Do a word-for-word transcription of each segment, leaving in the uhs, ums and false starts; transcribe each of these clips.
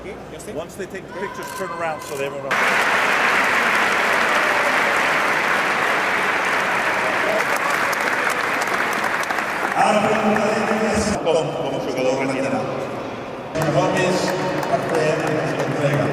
Once they take the pictures, turn around so they everyone. Com, como jugador retirado. Gómez per fer aquesta entrega.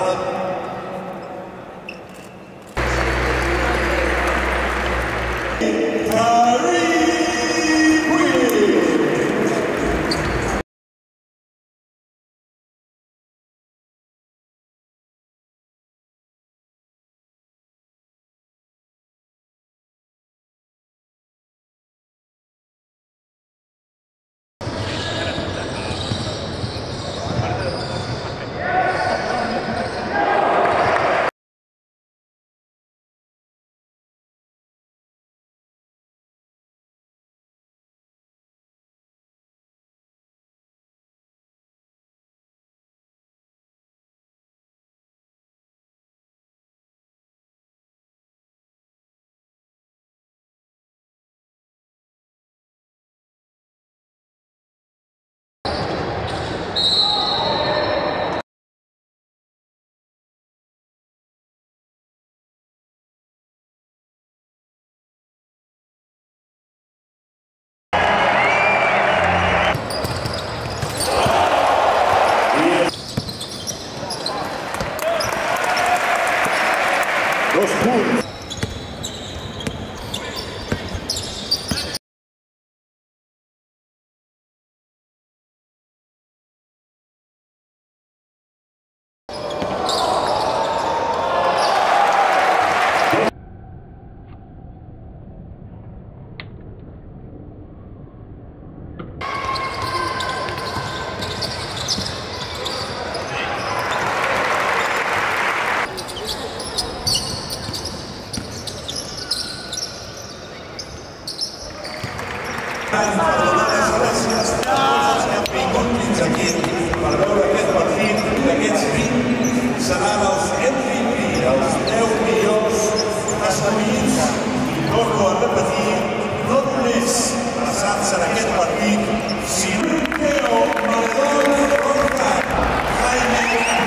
Dos puntos. Les gràcies a tots els que han vingut fins aquí per veure aquest partit. D'aquests vint seran els M V P, els deu millors escollits. I torno a repetir, no només basant-se en aquest partit, sinó Teo Maledón Borja, Jaime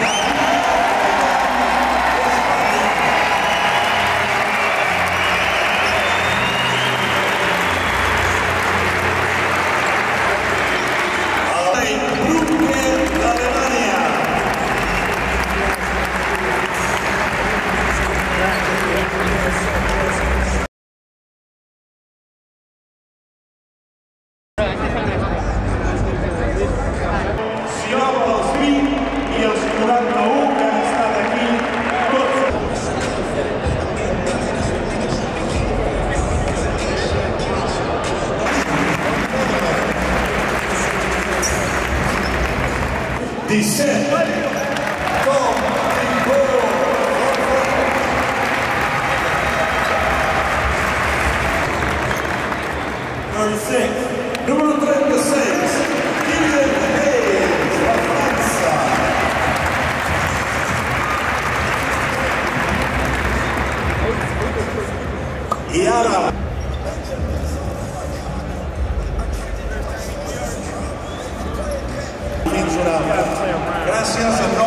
disset, Tom Rimbó, trenta-sis, número trenta-seis, Kylian Hayes, de França. I ara gràcies a tots.